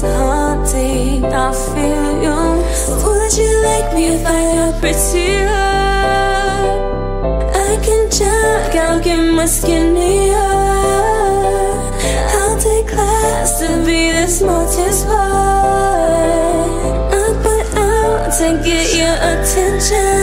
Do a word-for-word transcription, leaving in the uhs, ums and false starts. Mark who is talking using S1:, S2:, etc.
S1: haunting, I feel you. Would you like me if I got prettier? I can jog, I'll get my skinnier. I'll take class to be this multi-sport. I'll put out to get your attention.